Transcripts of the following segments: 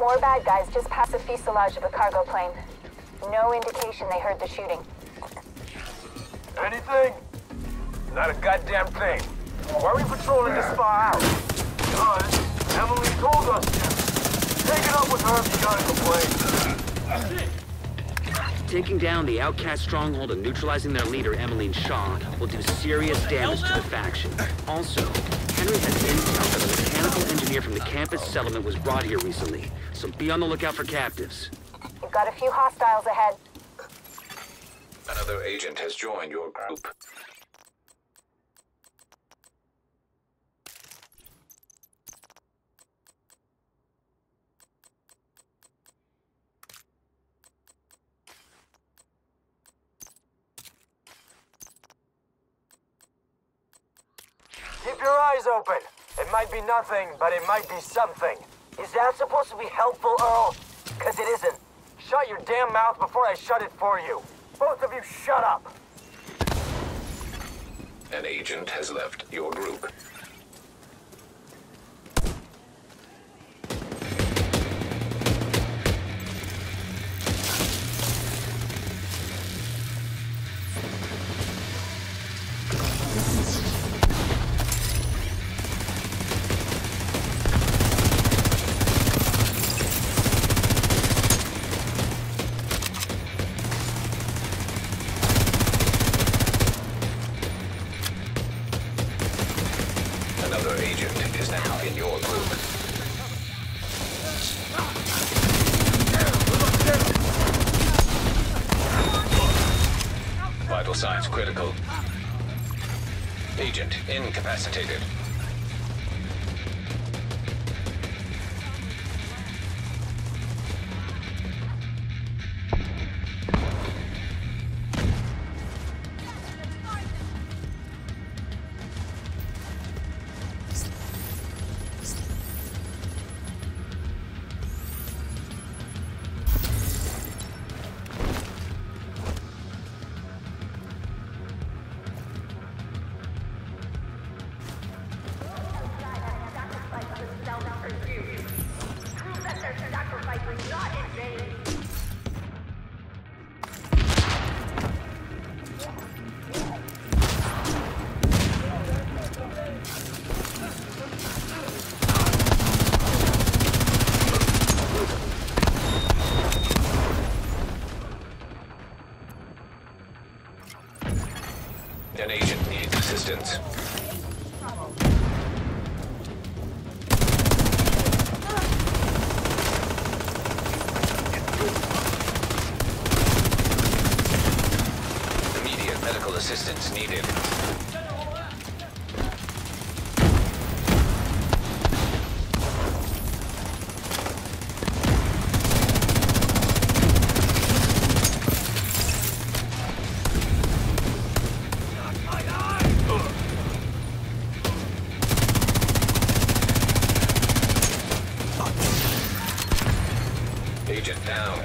More bad guys just past the fuselage of a cargo plane. No indication they heard the shooting. Anything? Not a goddamn thing. Why are we patrolling this far out? Because Emily told us to. Take it up with her if you got a complaint. Taking down the outcast stronghold and neutralizing their leader, Emmeline Shaw, will do serious damage to the faction. Also, Henry has intel that a mechanical engineer from the campus settlement was brought here recently, so be on the lookout for captives. We've got a few hostiles ahead. Another agent has joined your group. Keep your eyes open. It might be nothing, but it might be something. Is that supposed to be helpful, Earl? Because it isn't. Shut your damn mouth before I shut it for you. Both of you shut up. An agent has left your group. Another agent is now in your group. Vital signs critical. Agent incapacitated. An agent needs assistance. Immediate medical assistance needed. Agent down.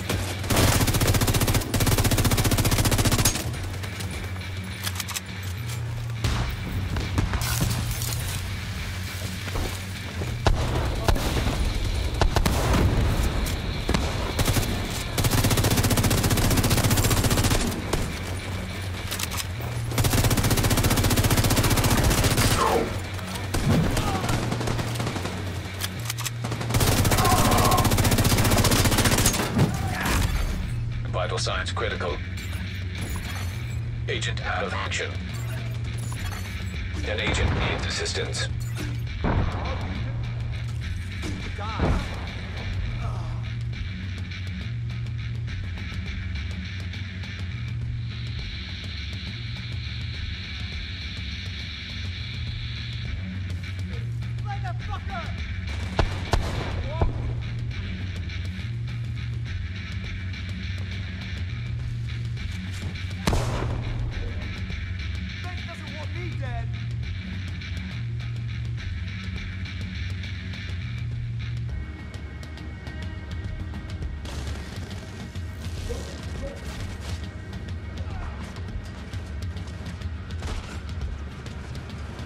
Vital signs critical. Agent out of action. An agent needs assistance.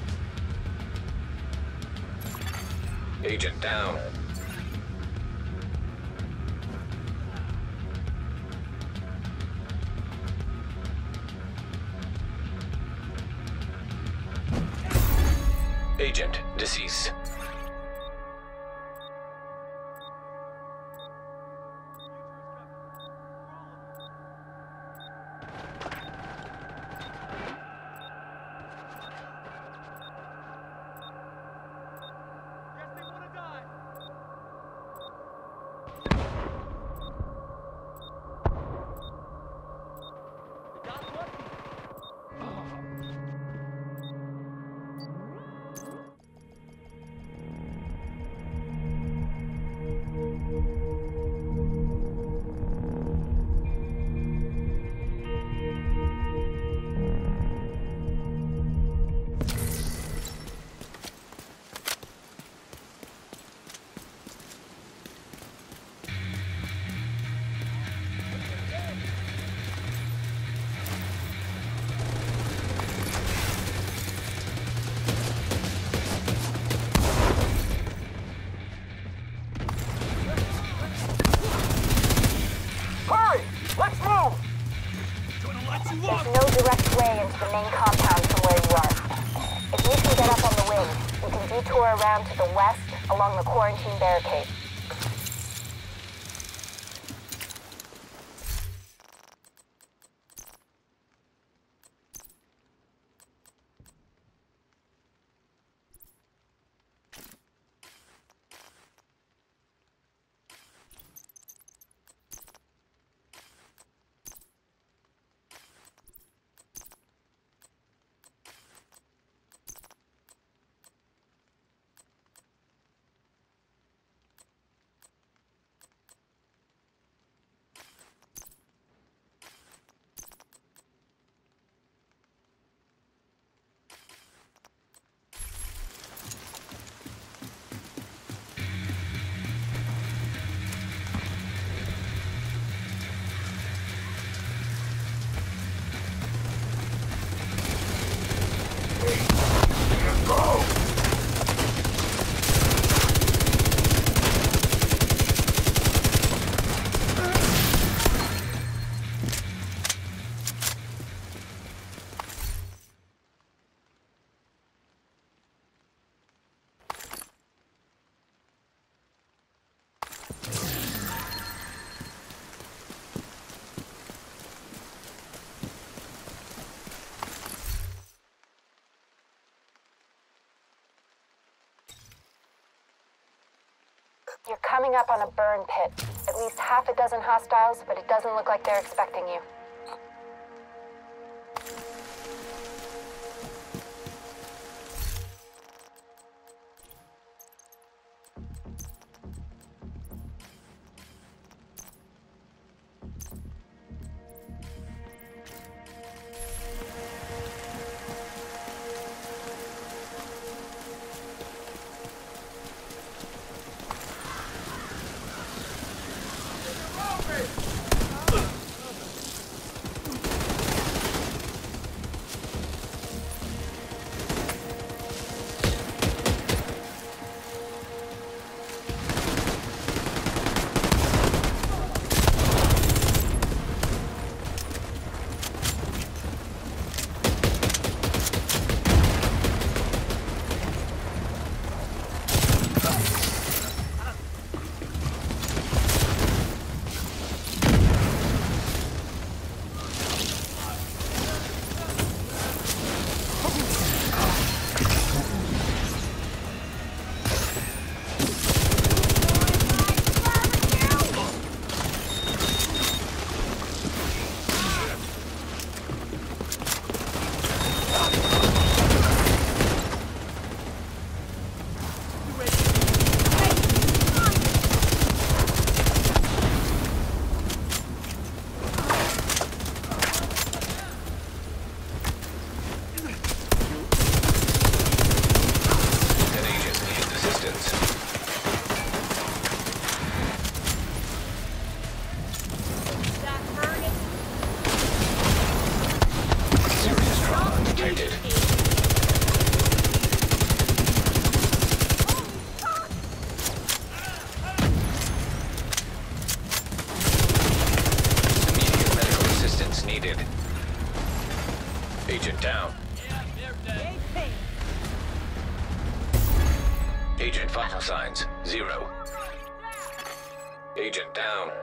Agent down. Agent deceased. There's no direct way into the main compound from where you are. If you can get up on the wing, you can detour around to the west along the quarantine barricade. You're coming up on a burn pit. At least half a dozen hostiles, but it doesn't look like they're expecting you. Agent vital signs, 0. Agent down.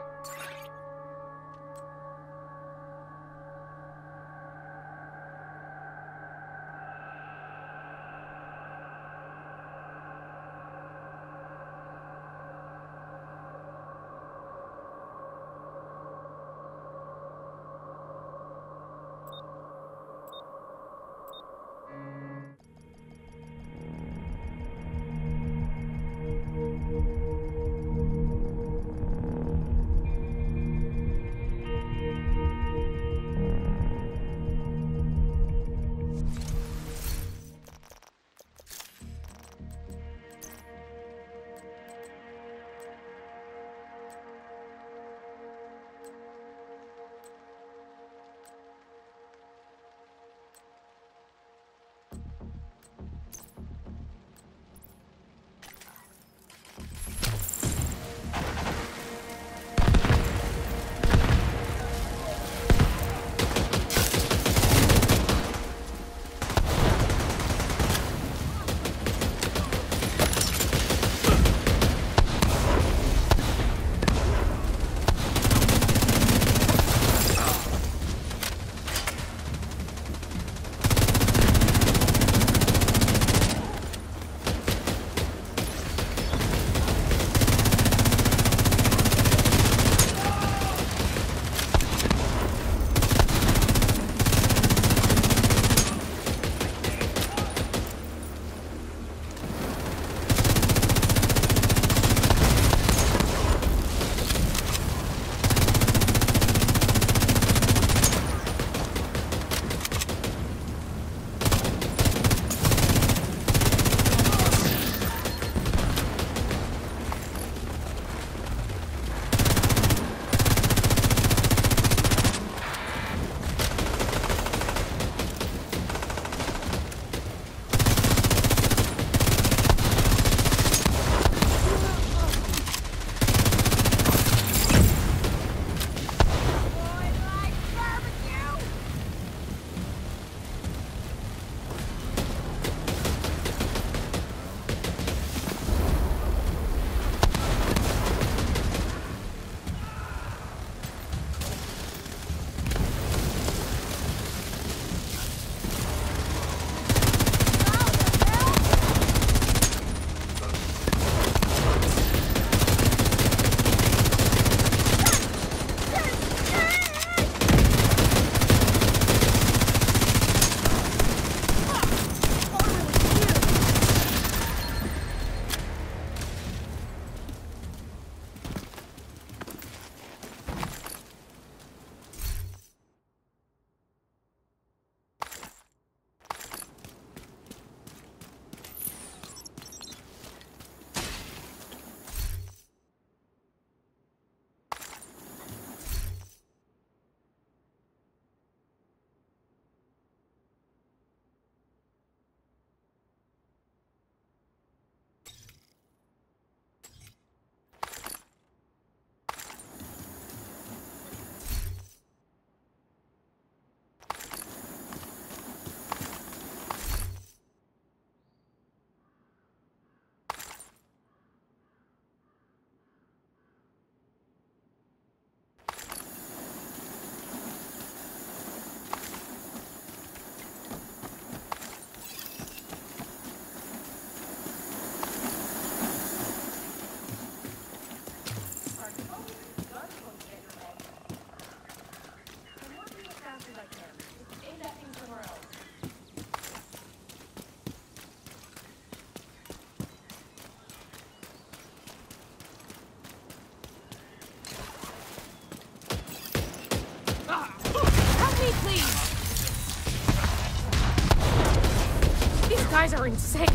guys are insane.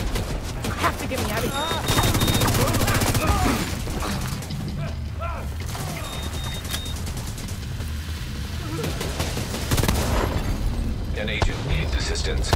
I have to get me out of here. An agent needs assistance.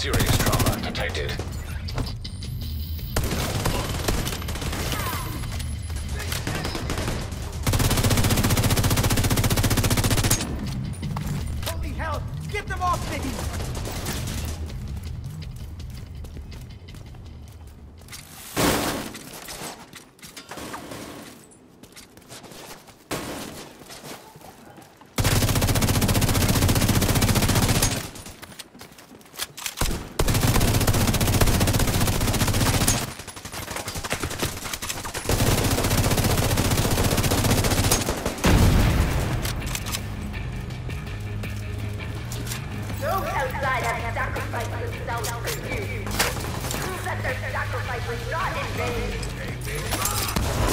Serious trauma detected. Holy hell! Get them off me! Those outside have sacrificed themselves for you. Prove that their sacrifice was not in vain.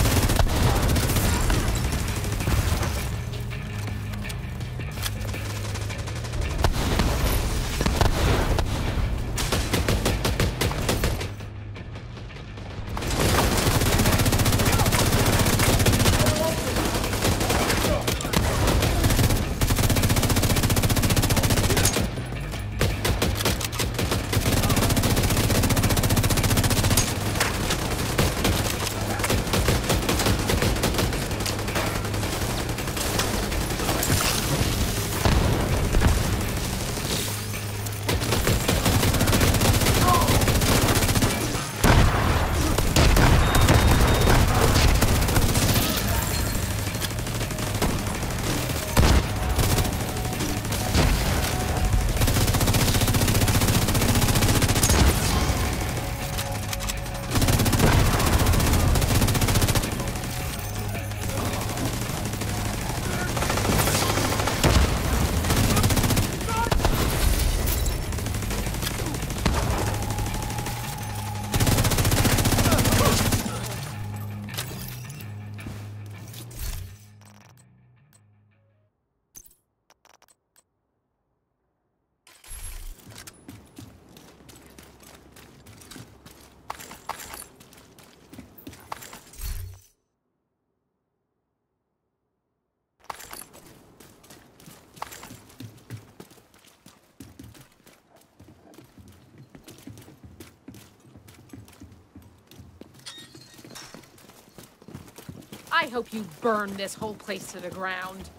I hope you burn this whole place to the ground.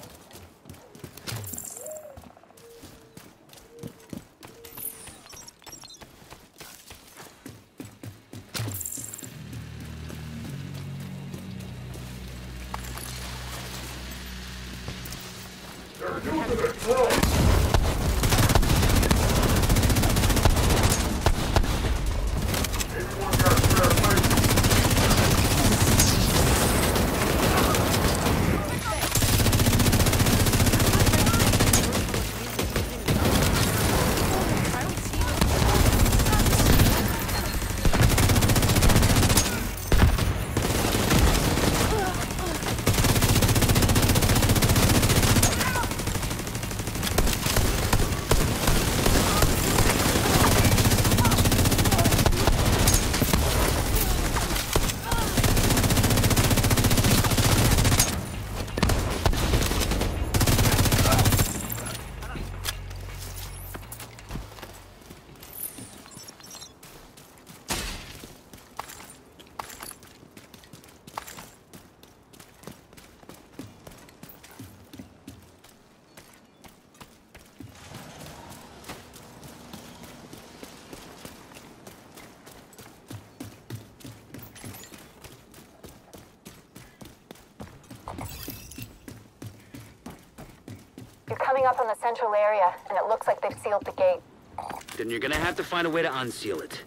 You're coming up on the central area, and it looks like they've sealed the gate. Then you're gonna have to find a way to unseal it.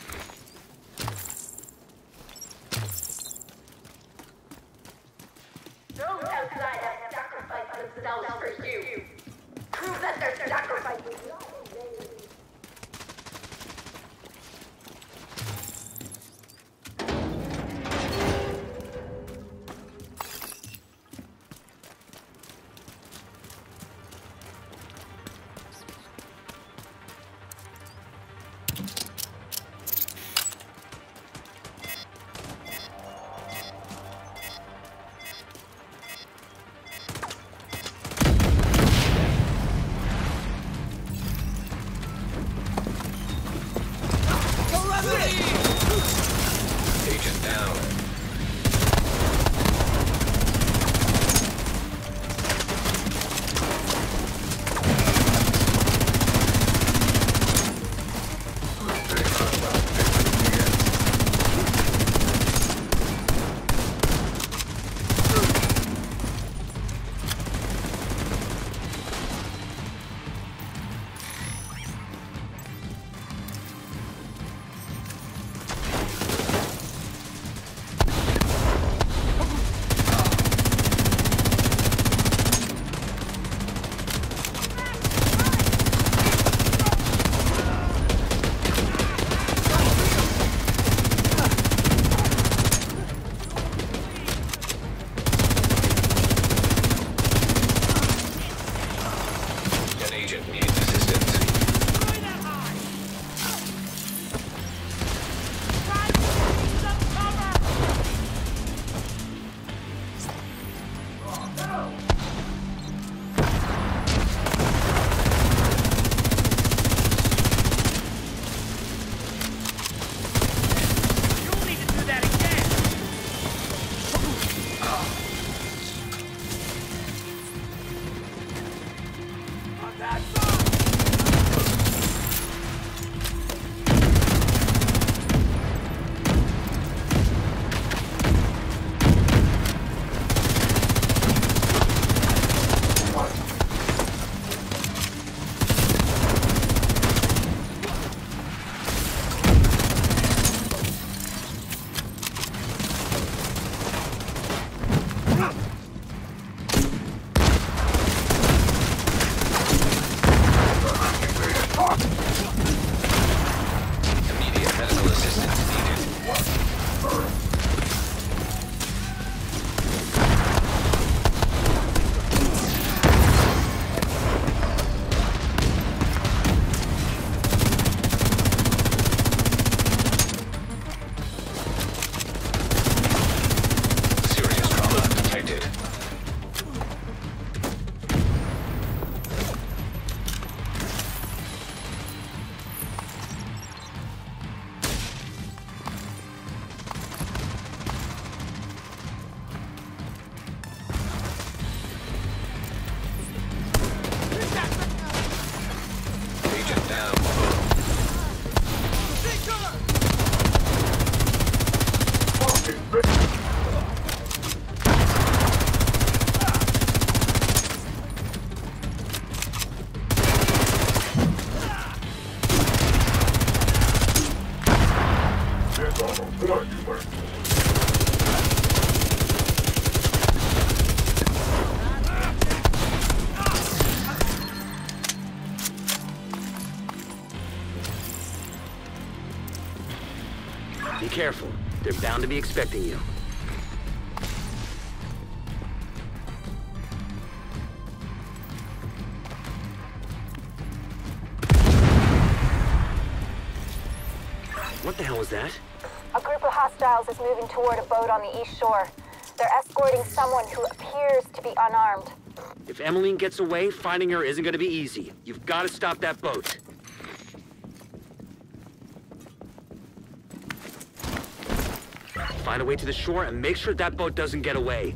Those outside have sacrificed themselves for you. Prove that their sacrifice was not in vain. Be careful. They're bound to be expecting you. What the hell was that? A group of hostiles is moving toward a boat on the east shore. They're escorting someone who appears to be unarmed. If Emmeline gets away, finding her isn't going to be easy. You've got to stop that boat. Find a way to the shore and make sure that boat doesn't get away.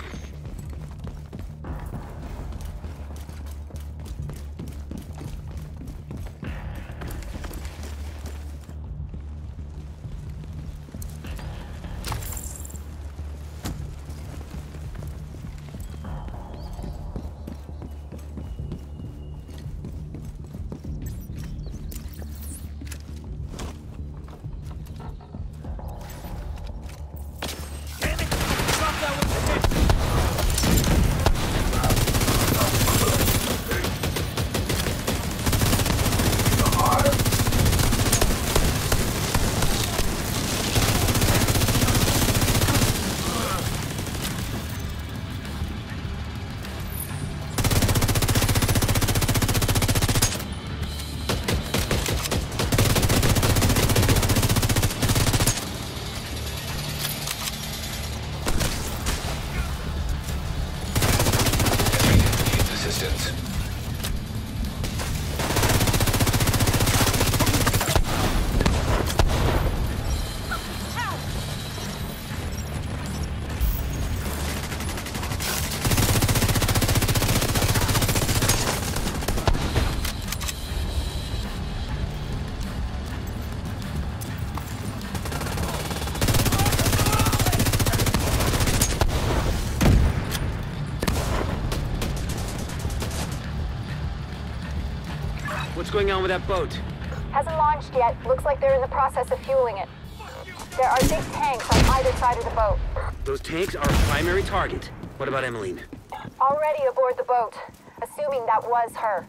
What's going on with that boat? Hasn't launched yet. Looks like they're in the process of fueling it. There are big tanks on either side of the boat. Those tanks are a primary target. What about Emmeline? Already aboard the boat, assuming that was her.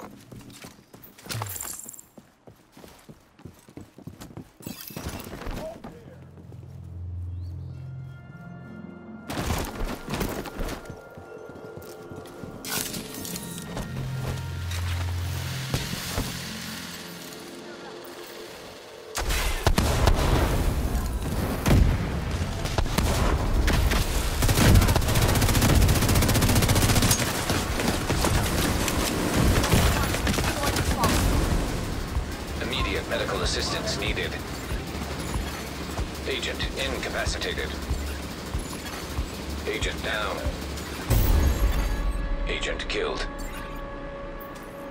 Medical assistance needed. Agent incapacitated. Agent down. Agent killed.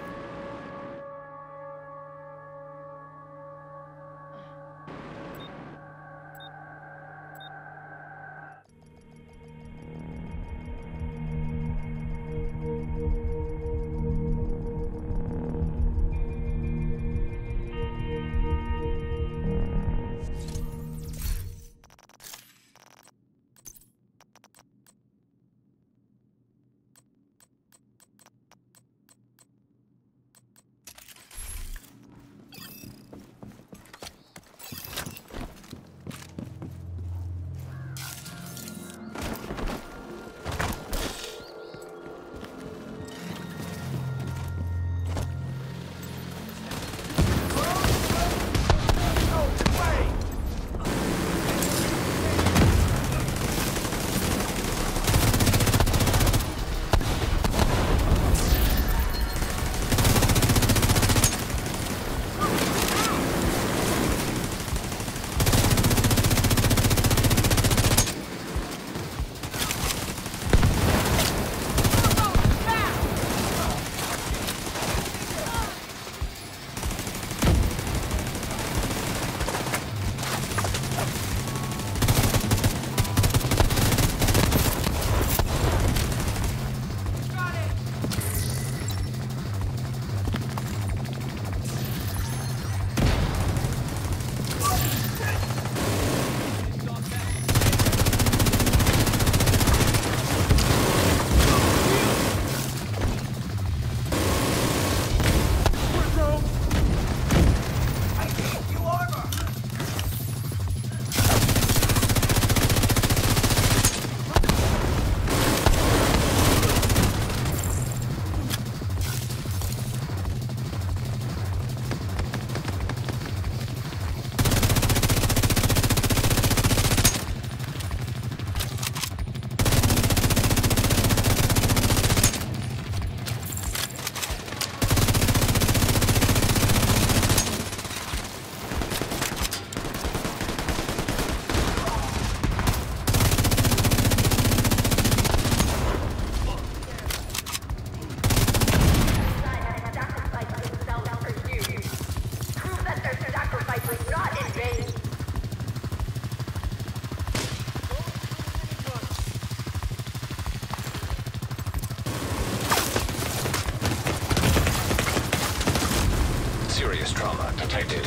Serious trauma detected.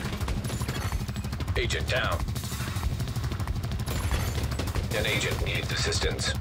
Agent down. An agent needs assistance.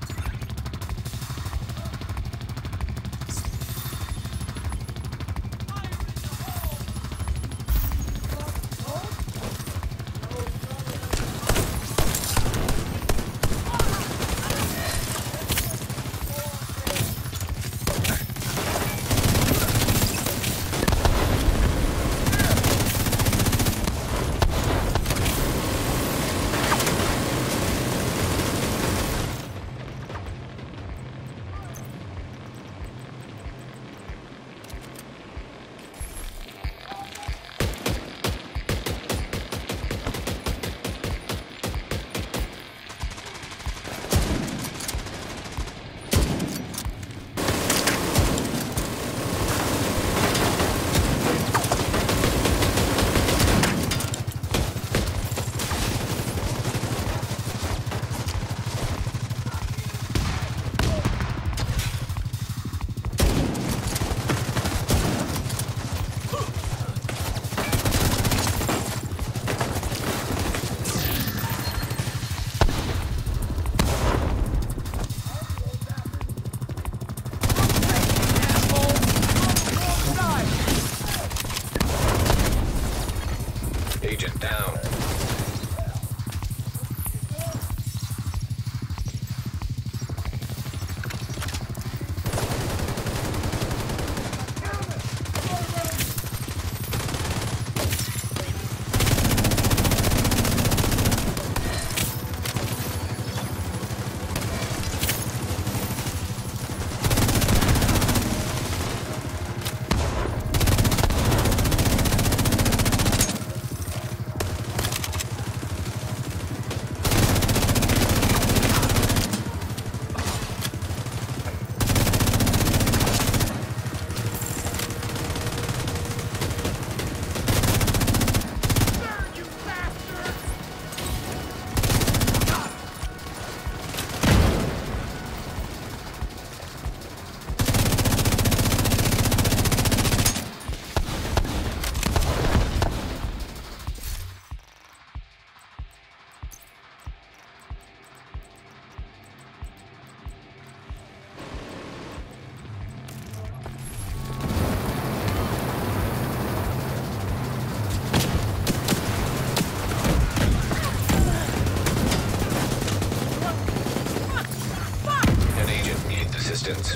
Agent down. Assistance.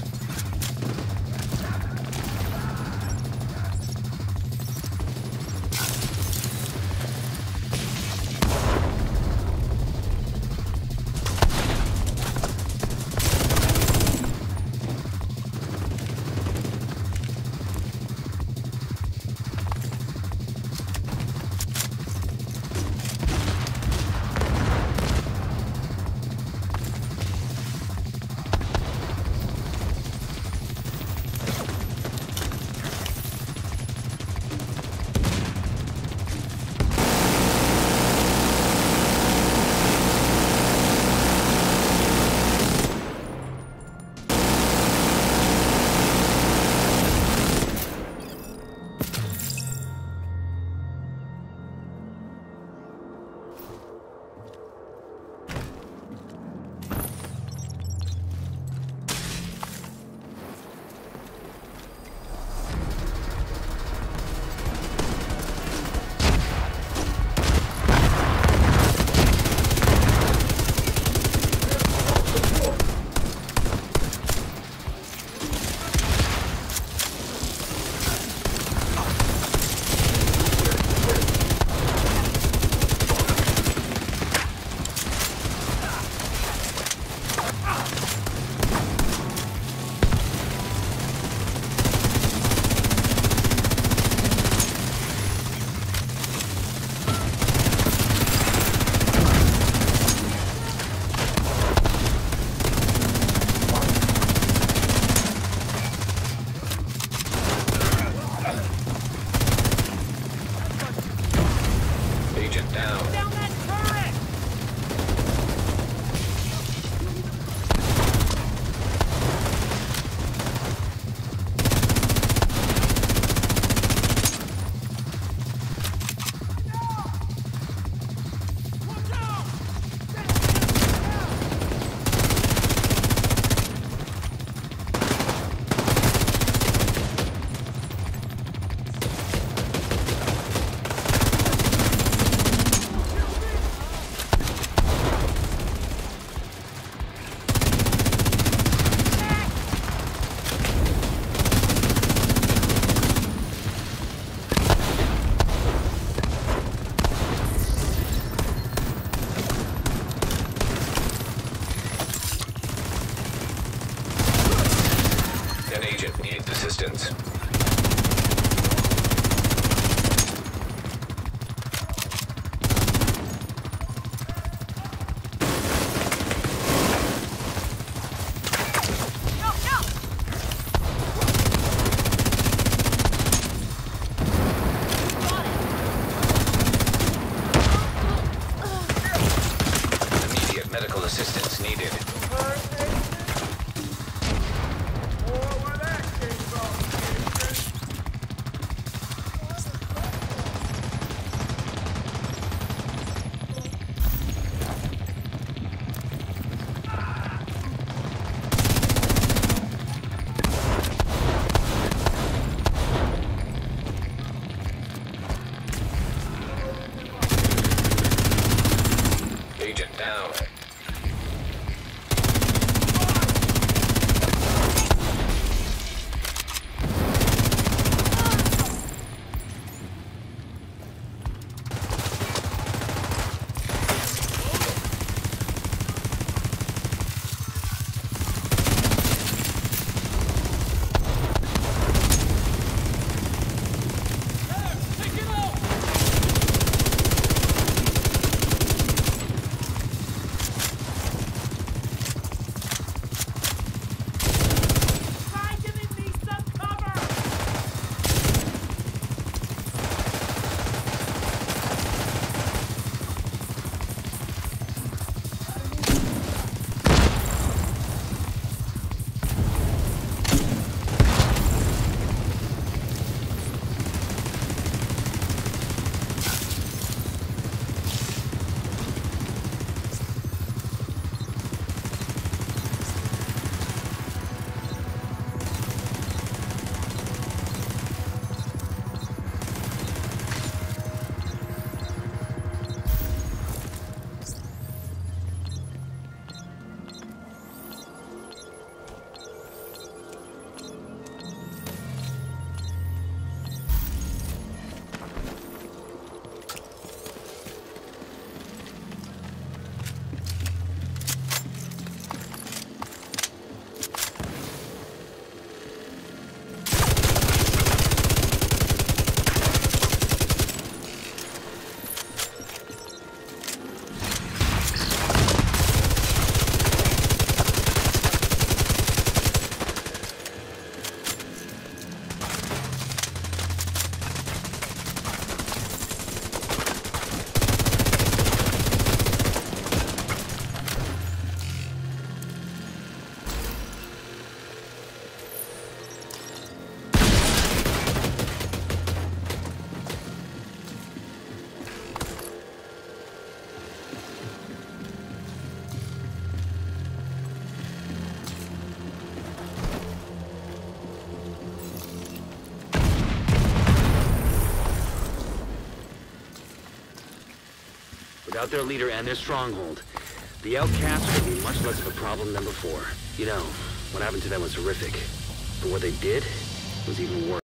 Without their leader and their stronghold, the outcasts are going to be much less of a problem than before. You know, what happened to them was horrific. But what they did was even worse.